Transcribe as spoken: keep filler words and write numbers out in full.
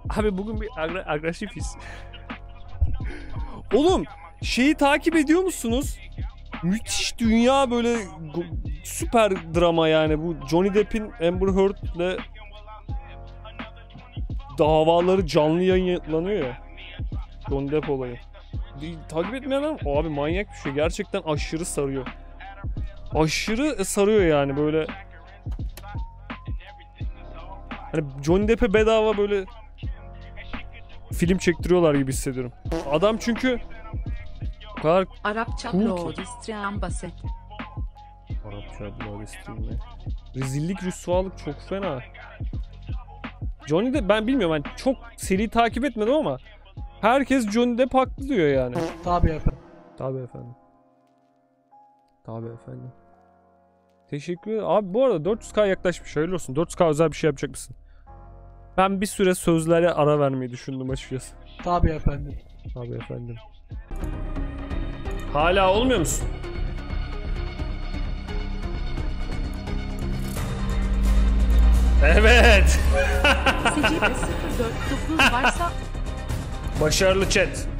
Abi bugün bir agra agresifiz. Oğlum şeyi takip ediyor musunuz? Müthiş dünya böyle süper drama yani bu Johnny Depp'in Amber Heard'le davaları canlı yayınlanıyor ya. Johnny Depp olayı. Takip etmeyen adam abi manyak bir şey. Gerçekten aşırı sarıyor. Aşırı sarıyor yani böyle. Hani Johnny Depp'e bedava böyle film çektiriyorlar gibi hissediyorum. Adam çünkü o kadar Arapça cool Plodistria basit. Arapça Plodistria mi? Rezillik, rüsvalık çok fena. Johnny Depp ben bilmiyorum ben çok seri takip etmedim ama herkes Johnny Depp haklı diyor yani. Tabii efendim. Tabii efendim. Tabii efendim. Teşekkür ederim. Abi bu arada dört yüz K yaklaşmış. Hayırlı olsun. dört yüz K özel bir şey yapacak mısın? Ben bir süre sözlere ara vermeyi düşündüm açıkçası. Tabii efendim. Tabii efendim. Hala olmuyor musun? Evet. Secde sıfır dört dokuz varsa Başarılı chat.